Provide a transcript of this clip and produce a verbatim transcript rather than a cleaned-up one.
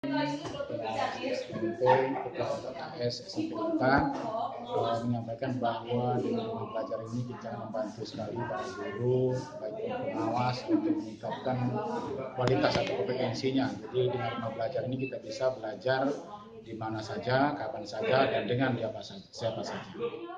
S M P, Pegawai K K S, S M P kita uh, menyampaikan bahwa dengan rumah belajar ini kita membantu sekali para guru, baik pengawas untuk meningkatkan kualitas atau kompetensinya. Jadi dengan rumah belajar ini kita bisa belajar di mana saja, kapan saja, dan dengan siapa saja.